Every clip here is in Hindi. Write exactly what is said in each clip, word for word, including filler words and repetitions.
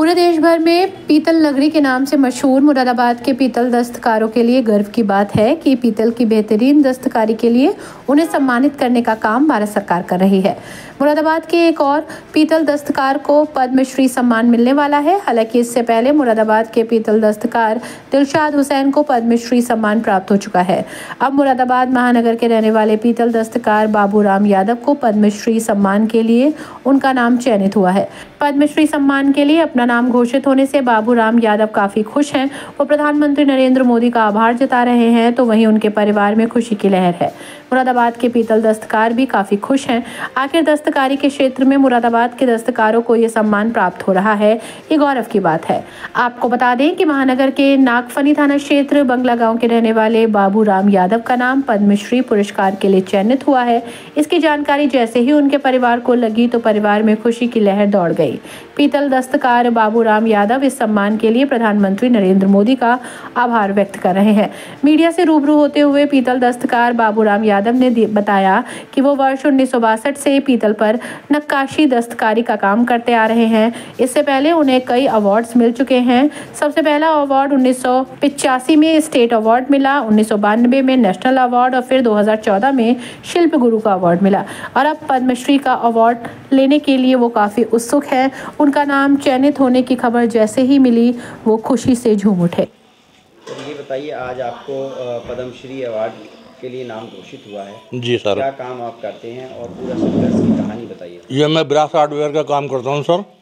पूरे देश भर में पीतल नगरी के नाम से मशहूर मुरादाबाद के पीतल दस्तकारों के लिए गर्व की बात है कि पीतल की बेहतरीन दस्तकारी के लिए उन्हें सम्मानित करने का काम भारत सरकार कर रही है। मुरादाबाद के एक और पीतल दस्तकार को पद्मश्री सम्मान मिलने वाला है। हालांकि इससे पहले मुरादाबाद के पीतल दस्तकार दिलशाद हुसैन को पद्मश्री सम्मान प्राप्त हो चुका है। अब मुरादाबाद महानगर के रहने वाले पीतल दस्तकार बाबूराम यादव को पद्मश्री सम्मान के लिए उनका नाम चयनित हुआ है। पद्मश्री सम्मान के लिए अपना नाम घोषित होने से बाबूराम यादव काफी खुश हैं। वो प्रधानमंत्री नरेंद्र मोदी का आभार जता रहे हैं, तो वहीं उनके परिवार में खुशी की लहर है। मुरादाबाद के पीतल दस्तकार भी काफी खुश हैं। आखिर दस्तकारी के क्षेत्र में मुरादाबाद के दस्तकारों को ये सम्मान प्राप्त हो रहा है, ये गौरव की बात है। आपको बता दें कि महानगर के नागफनी थाना क्षेत्र बंगला गांव के रहने वाले बाबूराम यादव का नाम पद्मश्री पुरस्कार के लिए चयनित हुआ है। इसकी जानकारी जैसे ही उनके परिवार को लगी तो परिवार में खुशी की लहर दौड़ गई। पीतल दस्तकार बाबूराम यादव इस सम्मान के लिए प्रधानमंत्री नरेंद्र मोदी का आभार व्यक्त कर रहे हैं। मीडिया से रूबरू होते हुए पीतल दस्तकार बाबूराम यादव ने बताया कि वो वर्ष उन्नीस सौ बासठ से पीतल पर नक्काशी दस्तकारी का काम करते आ रहे हैं। इससे पहले उन्हें कई अवार्ड्स मिल चुके हैं। सबसे पहला अवार्ड उन्नीस सौ पिचासी में स्टेट अवार्ड मिला, उन्नीस सौ बानवे में नेशनल अवार्ड और फिर दो हज़ार चौदह में शिल्प गुरु का अवार्ड मिला और अब पद्मश्री का अवार्ड लेने के लिए वो काफी उत्सुक है। उनका नाम चयनित होने की खबर जैसे ही मिली वो खुशी से झूम उठे। तो ये बताइए, आज आपको पद्मश्री अवार्ड के लिए नाम घोषित हुआ है। जी सर। क्या काम आप करते हैं और पूरा संघर्ष की कहानी बताइए। ये मैं ब्रास हार्डवेयर का काम करता हूँ सर,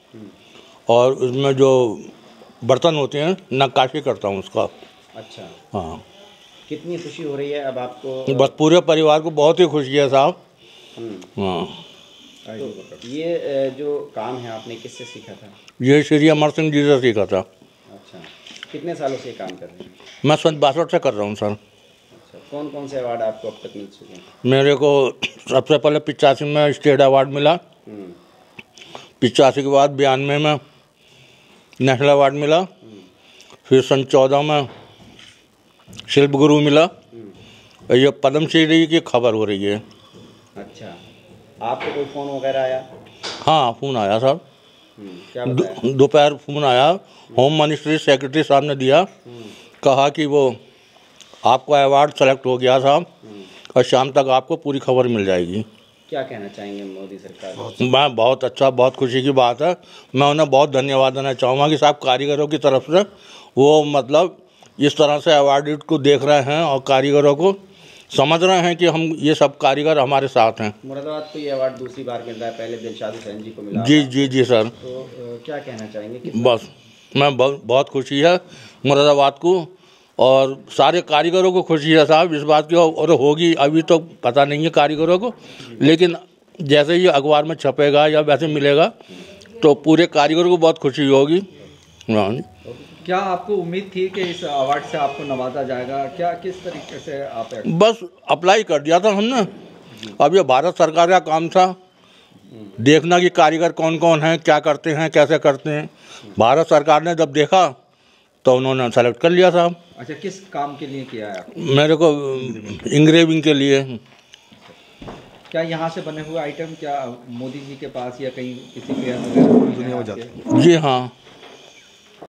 और उसमें जो बर्तन होते हैं नक्काशी करता हूँ उसका। अच्छा। हाँ। कितनी खुशी हो रही है अब आपको? बस पूरे परिवार को बहुत ही खुशी है साहब। हाँ। तो ये जो काम है आपने किससे सीखा था? ये श्री अमर सिंह जी से सीखा था। अच्छा, कितने सालों से काम कर रहे हैं? मैं सन बासठ से कर रहा हूँ सर। अच्छा, कौन कौन से अवार्ड आपको अब तक मिल चुके हैं? मेरे को सबसे पहले पिचासी में स्टेट अवार्ड मिला, पिचासी के बाद बयानवे में नेशनल अवार्ड मिला, फिर सन चौदह में शिल्प गुरु मिला, और ये पद्मश्री की खबर हो रही है। अच्छा, आपको कोई फ़ोन वगैरह आया? हाँ, फ़ोन आया सर। क्या दोपहर फ़ोन आया, होम मिनिस्ट्री सेक्रेटरी साहब ने दिया, कहा कि वो आपका अवार्ड सेलेक्ट हो गया साहब और शाम तक आपको पूरी खबर मिल जाएगी। क्या कहना चाहेंगे मोदी सरकार को? मैं बहुत अच्छा, बहुत खुशी की बात है। मैं उन्हें बहुत धन्यवाद देना चाहूँगा कि साहब कारीगरों की तरफ से वो मतलब इस तरह से अवार्ड को देख रहे हैं और कारीगरों को समझ रहे हैं कि हम ये सब कारीगर हमारे साथ हैं। मुरादाबाद को ये अवार्ड दूसरी बार मिल रहा है, पहले दिलशाद हुसैन जी को मिला। जी जी जी सर। तो क्या कहना चाहेंगे? बस मैं बहुत बहुत खुशी है मुरादाबाद को और सारे कारीगरों को खुशी है साहब इस बात की, और होगी अभी तो पता नहीं है कारीगरों को, लेकिन जैसे ही अखबार में छपेगा या वैसे मिलेगा तो पूरे कारीगरों को बहुत खुशी होगी। हाँ। क्या आपको उम्मीद थी कि इस अवार्ड से आपको नवाजा जाएगा? क्या किस तरीके से आप? बस अप्लाई कर दिया था हमने। अब ये भारत सरकार का काम था देखना कि कारीगर कौन कौन हैं, क्या करते हैं, कैसे करते हैं। भारत सरकार ने जब देखा तो उन्होंने सेलेक्ट कर लिया साहब। अच्छा, किस काम के लिए किया है? मेरे को इंग्रेविंग के लिए। क्या यहाँ से बने हुए आइटम क्या मोदी जी के पास या कहीं किसी फेयर वगैरह दुनिया में जाते हैं? जी हाँ।